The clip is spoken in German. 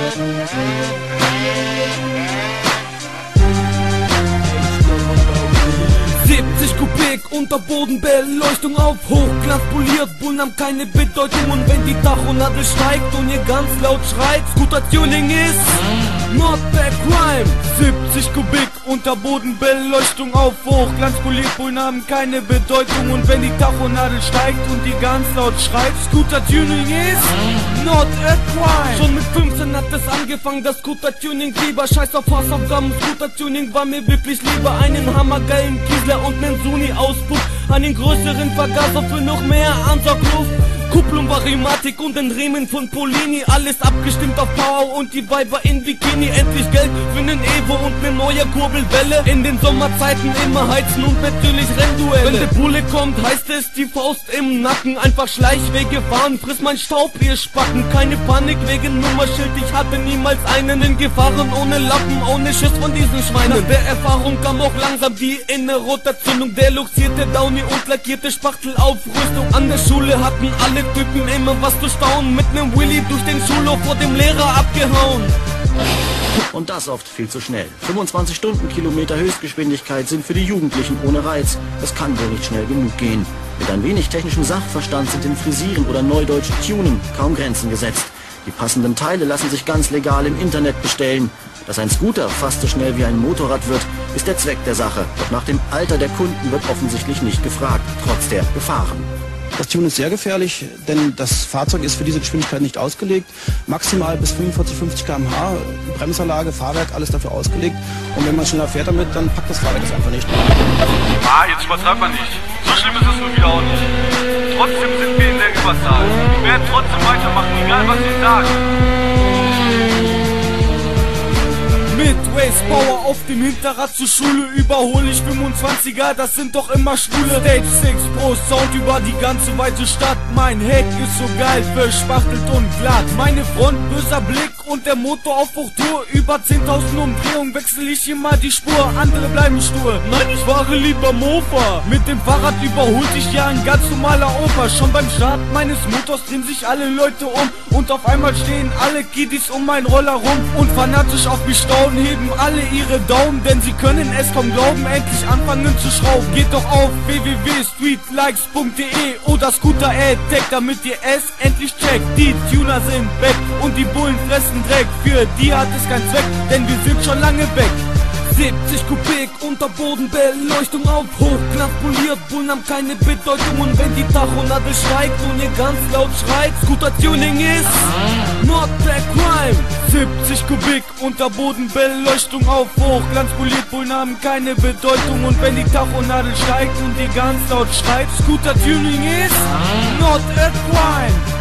Kubik, Unterbodenbeleuchtung auf Hochglanz poliert, Bullen haben keine Bedeutung. Und wenn die Tachonadel steigt und ihr ganz laut schreit, Scooter-Tuning ist not the crime. 70 Kubik, Unterbodenbeleuchtung auf Hochglanz poliert, Bullen haben keine Bedeutung. Und wenn die Tachonadel steigt und die ganz laut schreit, Scooter-Tuning ist not a crime. Schon mit 15 hat es angefangen, das Scooter-Tuning lieber. Scheiß auf Hausaufgaben, Scooter-Tuning war mir wirklich lieber. Einen hammergeilen Kiesler und nen Suni-Auspuff, einen größeren Vergaser für noch mehr Ansaugluft. Kupplung war Rheumatik und den Riemen von Polini, alles abgestimmt auf Power und die Weiber in Bikini. Endlich Geld für nen Evo und ne neue Kurbelwelle. In den Sommerzeiten immer heizen und natürlich Rennduelle. Wenn der Bulle kommt, heißt es die Faust im Nacken. Einfach Schleichwege fahren, friss mein Staub, ihr Spacken. Keine Panik wegen Nummerschild, ich hatte niemals einen in Gefahren. Ohne Lappen, ohne Schiss von diesen Schweinen. Nach der Erfahrung kam auch langsam die innere Rotation. Deluxierte Downy und lackierte Spachtelaufrüstung. An der Schule hatten alle Typen immer was zu staunen. Mit nem Willy durch den Schulhof vor dem Lehrer abgehauen. Und das oft viel zu schnell. 25 Stundenkilometer Höchstgeschwindigkeit sind für die Jugendlichen ohne Reiz. Das kann wohl nicht schnell genug gehen. Mit ein wenig technischem Sachverstand sind im Frisieren oder neudeutsch Tuning kaum Grenzen gesetzt. Die passenden Teile lassen sich ganz legal im Internet bestellen. Dass ein Scooter fast so schnell wie ein Motorrad wird, ist der Zweck der Sache. Doch nach dem Alter der Kunden wird offensichtlich nicht gefragt, trotz der Gefahren. Das Tun ist sehr gefährlich, denn das Fahrzeug ist für diese Geschwindigkeit nicht ausgelegt. Maximal bis 45, 50 km/h, Bremsanlage, Fahrwerk, alles dafür ausgelegt. Und wenn man schneller fährt damit, dann packt das Fahrwerk es einfach nicht. Jetzt übertreibt man nicht. So schlimm ist es nun wieder auch nicht. Trotzdem sind wir in der Überzahl. Wir werden trotzdem weitermachen, egal was sie sagen. Mit Waste Power auf dem Hinterrad zur Schule überhole ich 25er, das sind doch immer Schwule. Stage 6 Pro Sound über die ganze weite Stadt. Mein Heck ist so geil, verspachtelt und glatt. Meine Front böser Blick und der Motor auf Hochtour. Über 10.000 Umdrehungen wechsel ich immer die Spur. Andere bleiben stur, nein, ich fahre lieber Mofa. Mit dem Fahrrad überholt ich ja ein ganz normaler Opa. Schon beim Start meines Motors drehen sich alle Leute um. Und auf einmal stehen alle Kiddies um meinen Roller rum. Und fanatisch auf mich staunen, heben alle ihre Daumen, denn sie können es kaum glauben, endlich anfangen zu schrauben. Geht doch auf www.streetlikes.de oder Scooter Attack, damit ihr es endlich checkt. Die Tuner sind weg und die Bullen fressen Dreck. Für die hat es keinen Zweck, denn wir sind schon lange weg. 70 Kubik, Unterbodenbeleuchtung auf Hochglanz poliert, Bullen haben keine Bedeutung. Und wenn die Tachonadel steigt und ihr ganz laut schreit, Scooter-Tuning ist not the crime. 70 Kubik, Unterbodenbeleuchtung auf Hochglanz poliert, Bullen haben keine Bedeutung. Und wenn die Tachonadel steigt und ihr ganz laut schreit, Scooter-Tuning ist not a crime.